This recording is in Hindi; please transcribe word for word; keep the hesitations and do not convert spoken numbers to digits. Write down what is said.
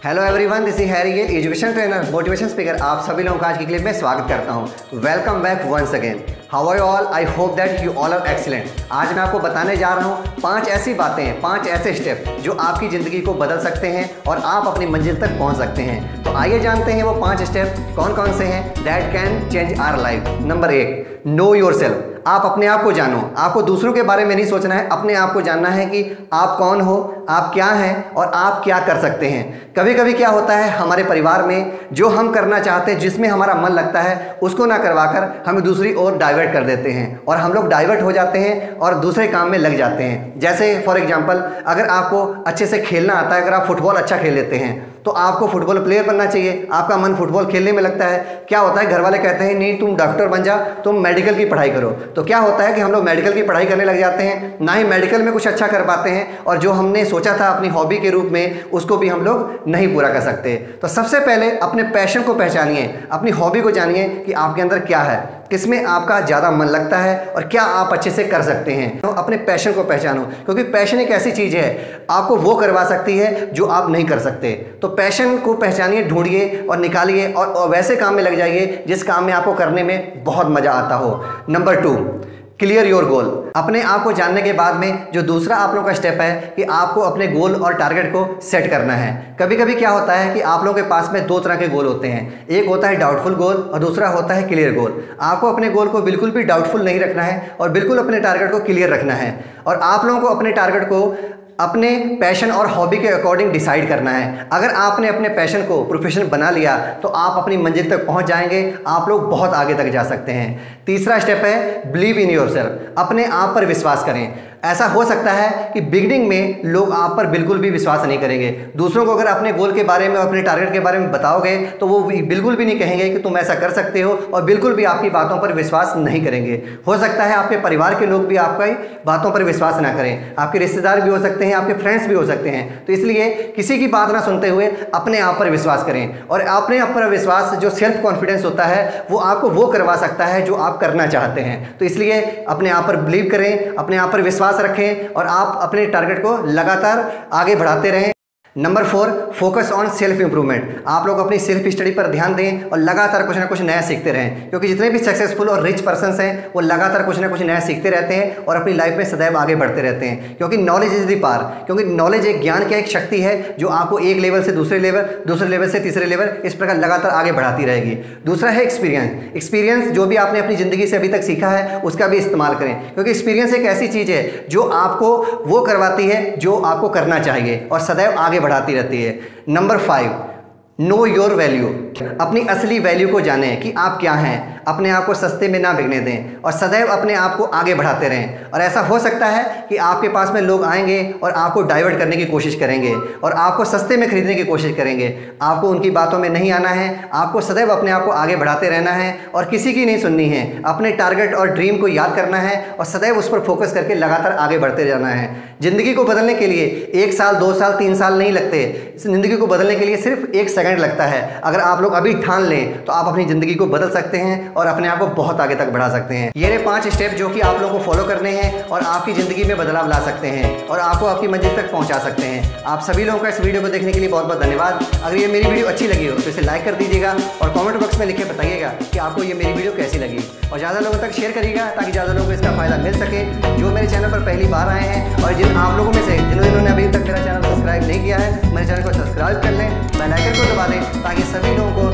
Hello everyone, this is Harry Gill, education trainer, motivation speaker. आप सभी लोगों का आज की क्लिप में स्वागत करता हूं। Welcome back once again. How are you all? I hope that you all are excellent. आज मैं आपको बताने जा रहा हूं पांच ऐसी बातें, पांच ऐसे स्टेप जो आपकी ज़िंदगी को बदल सकते हैं और आप अपनी मंजिल तक पहुंच सकते हैं। तो आइए जानते हैं वो पांच स्टेप कौन कौन से हैं that can change our life. Number एक, नो योर सेल्फ। आप अपने आप को जानो। आपको दूसरों के बारे में नहीं सोचना है, अपने आप को जानना है कि आप कौन हो, आप क्या हैं और आप क्या कर सकते हैं। कभी कभी क्या होता है, हमारे परिवार में जो हम करना चाहते हैं, जिसमें हमारा मन लगता है, उसको ना करवाकर हमें दूसरी ओर डाइवर्ट कर देते हैं और हम लोग डाइवर्ट हो जाते हैं और दूसरे काम में लग जाते हैं। जैसे फॉर एग्जांपल, अगर आपको अच्छे से खेलना आता है, अगर आप फुटबॉल अच्छा खेल लेते हैं तो आपको फुटबॉल प्लेयर बनना चाहिए, आपका मन फुटबॉल खेलने में लगता है। क्या होता है, घर वाले कहते हैं नहीं तुम डॉक्टर बन जा, तुम मेडिकल की पढ़ाई करो। तो क्या होता है कि हम लोग मेडिकल की पढ़ाई करने लग जाते हैं, ना ही मेडिकल में कुछ अच्छा कर पाते हैं और जो हमने सोचा था अपनी हॉबी के रूप में, उसको भी हम लोग नहीं पूरा कर सकते। तो सबसे पहले अपने पैशन को पहचानिए, अपनी हॉबी को जानिए कि आपके अंदर क्या है, किसमें आपका ज़्यादा मन लगता है और क्या आप अच्छे से कर सकते हैं। तो अपने पैशन को पहचानो, क्योंकि पैशन एक ऐसी चीज़ है आपको वो करवा सकती है जो आप नहीं कर सकते। तो पैशन को पहचानिए, ढूंढिए और निकालिए और, और वैसे काम में लग जाइए जिस काम में आपको करने में बहुत मज़ा आता हो। Number two, clear your goal. अपने आप को जानने के बाद में जो दूसरा आप लोगों का स्टेप है कि आपको अपने गोल और टारगेट को सेट करना है। कभी कभी क्या होता है कि आप लोगों के पास में दो तरह के गोल होते हैं, एक होता है डाउटफुल गोल और दूसरा होता है क्लियर गोल। आपको अपने गोल को बिल्कुल भी डाउटफुल नहीं रखना है और बिल्कुल अपने टारगेट को क्लियर रखना है। और आप लोगों को अपने टारगेट को अपने पैशन और हॉबी के अकॉर्डिंग डिसाइड करना है। अगर आपने अपने पैशन को प्रोफेशन बना लिया तो आप अपनी मंजिल तक पहुंच जाएंगे, आप लोग बहुत आगे तक जा सकते हैं। तीसरा स्टेप है बिलीव इन योरसेल्फ। अपने आप पर विश्वास करें। ऐसा हो सकता है कि बिगिनिंग में लोग आप पर बिल्कुल भी विश्वास नहीं करेंगे। दूसरों को अगर अपने गोल के बारे में और अपने टारगेट के बारे में बताओगे तो वो बिल्कुल भी नहीं कहेंगे कि तुम ऐसा कर सकते हो और बिल्कुल भी आपकी बातों पर विश्वास नहीं करेंगे। हो सकता है आपके परिवार के लोग भी आपकी बातों पर विश्वास ना करें, आपके रिश्तेदार भी हो सकते हैं, आपके फ्रेंड्स भी हो सकते हैं। तो इसलिए किसी की बात ना सुनते हुए अपने आप पर विश्वास करें और अपने आप पर विश्वास, जो सेल्फ कॉन्फिडेंस होता है, वो आपको वो करवा सकता है जो आप करना चाहते हैं। तो इसलिए अपने आप पर बिलीव करें, अपने आप पर विश्वास रखें और आप अपने टारगेट को लगातार आगे बढ़ाते रहें। Number four, focus on self improvement. आप लोग अपनी सेल्फ स्टडी पर ध्यान दें और लगातार कुछ ना कुछ नया सीखते रहें, क्योंकि जितने भी सक्सेसफुल और रिच पर्सन्स हैं वो लगातार कुछ ना कुछ नया सीखते रहते हैं और अपनी लाइफ में सदैव आगे बढ़ते रहते हैं। क्योंकि नॉलेज इज द पावर, क्योंकि नॉलेज एक ज्ञान की एक शक्ति है जो आपको एक लेवल से दूसरे लेवल, दूसरे लेवल से तीसरे लेवल, इस प्रकार लगातार आगे बढ़ाती रहेगी। दूसरा है एक्सपीरियंस। एक्सपीरियंस जो भी आपने अपनी ज़िंदगी से अभी तक सीखा है उसका भी इस्तेमाल करें, क्योंकि एक्सपीरियंस एक ऐसी चीज़ है जो आपको वो करवाती है जो आपको करना चाहिए और सदैव आगे बढ़ाती रहती है। Number five, know your value. अपनी असली वैल्यू को जानें कि आप क्या हैं। अपने आप को सस्ते में ना बिकने दें और सदैव अपने आप को आगे बढ़ाते रहें। और ऐसा हो सकता है कि आपके पास में लोग आएंगे और आपको डाइवर्ट करने की कोशिश करेंगे और आपको सस्ते में खरीदने की कोशिश करेंगे। आपको उनकी बातों में नहीं आना है, आपको सदैव अपने आप को आगे बढ़ाते रहना है और किसी की नहीं सुननी है। अपने टारगेट और ड्रीम को याद करना है और सदैव उस पर फोकस करके लगातार आगे बढ़ते जाना है। ज़िंदगी को बदलने के लिए एक साल, दो साल, तीन साल नहीं लगते। ज़िंदगी को बदलने के लिए सिर्फ एक सेकंड लगता है। अगर आप लोग अभी ठान लें तो आप अपनी ज़िंदगी को बदल सकते हैं और अपने आप को बहुत आगे तक बढ़ा सकते हैं। ये पांच स्टेप जो कि आप लोगों को फॉलो करने हैं और आपकी ज़िंदगी में बदलाव ला सकते हैं और आपको आपकी मंजिल तक पहुंचा सकते हैं। आप सभी लोगों का इस वीडियो को देखने के लिए बहुत बहुत धन्यवाद। अगर ये मेरी वीडियो अच्छी लगी हो तो इसे लाइक कर दीजिएगा और कमेंट बॉक्स में लिख के बताइएगा कि आपको ये मेरी वीडियो कैसी लगी और ज़्यादा लोगों तक शेयर करिएगा ताकि ज़्यादा लोगों को इसका फायदा मिल सके जो मेरे चैनल पर पहली बार आए हैं। और जिन आप लोगों में से जिन्होंने अभी तक मेरा चैनल सब्सक्राइब नहीं किया है, मेरे चैनल को सब्सक्राइब कर लें, बेल आइकन को दबा दें ताकि सभी लोगों को